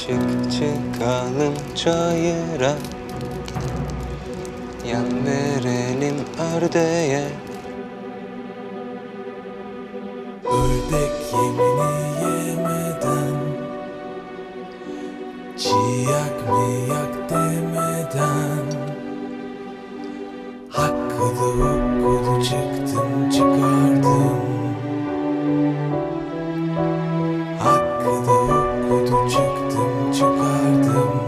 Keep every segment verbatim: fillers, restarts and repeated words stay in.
Çık çıkalım çayıra, yem verelim ördeğe. Ördek yemini yemeden, ciyak miyak demeden, hakkıdı hukkulu çıktım çıkardım. Hakkıdı hukkulu çıktım çıkardım.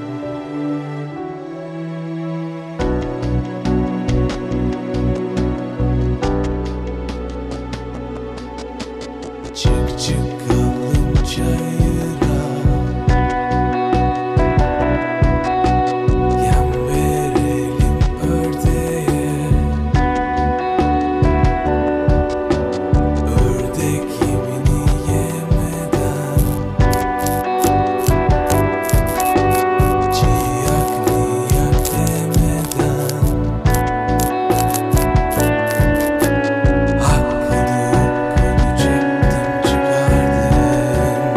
Çık çıkalım çayıra, yem verelim ördeğe. Ördek yemini yemeden, ciyak miyak demeden, hakkıdı hukkulu çıktım çıkardım.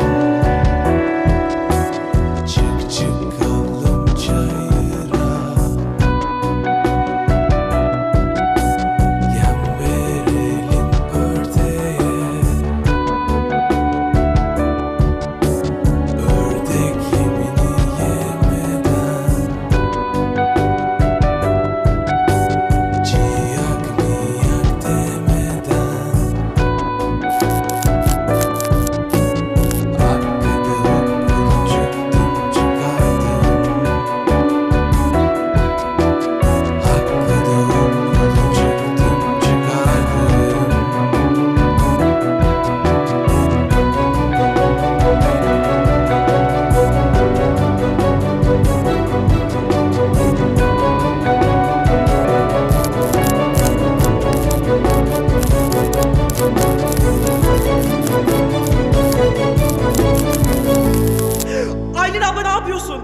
Çık çıkalım çayıra, yem verelim ördeğe. Ördek yemini yemeden, ciyak miyak demeden, hakkıdı hukkulu çıktım çıkardım. Hakkıdı hukkulu çıktım çıkardım. Aylin abla ne yapıyorsun?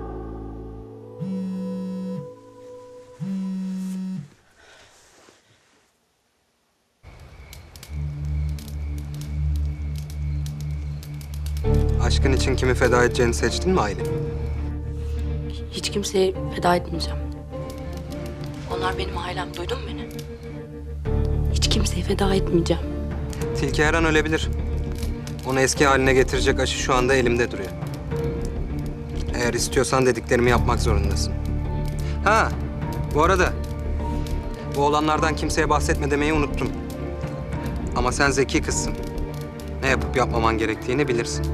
Aşkın için kimi feda edeceğini seçtin mi Aylin? Hiç kimseye feda etmeyeceğim. Onlar benim ailem, duydun mu beni? Hiç kimseye feda etmeyeceğim. Tilki her an ölebilir. Onu eski haline getirecek aşı şu anda elimde duruyor. Eğer istiyorsan dediklerimi yapmak zorundasın. Ha, bu arada bu olanlardan kimseye bahsetme demeyi unuttum. Ama sen zeki kızsın. Ne yapıp yapmaman gerektiğini bilirsin.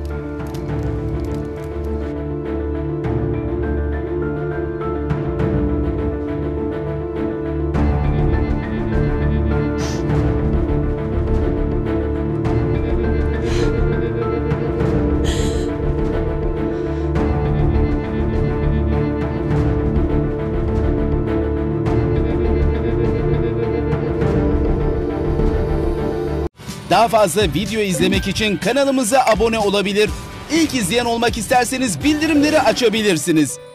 Daha fazla video izlemek için kanalımıza abone olabilir. İlk izleyen olmak isterseniz bildirimleri açabilirsiniz.